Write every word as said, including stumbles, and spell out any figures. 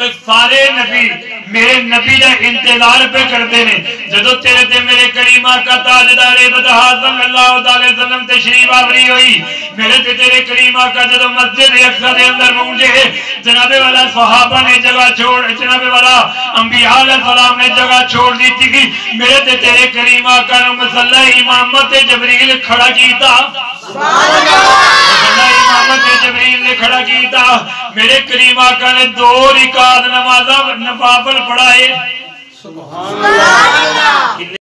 सारे नबी मेरे नबी का इंतजार पे करते ने जदों तेरे ते मेरे करीम आका ताजदार बदहा सल्लल्लाहु अलैहि वसल्लम तशरीफ आवरी हुई मेरे ते तेरे करीम आका जदों मस्जिद अक्सा दे अंदर पहुंचे जनाबे वाला सहाबा ने जगह छोड़ जनाबे वाला अंबिया अलैहि सलाम ने जगह छोड़ दी थी मेरे ते तेरे करीम आका ने मसल्ला इमामत जबरील खड़ा कीता सुभान अल्लाह इमामत जबरील ने खड़ा कीता मेरे करीम आका ने दो रिकात नमाज़ नवाफिल पढ़ाए सुभान अल्लाह।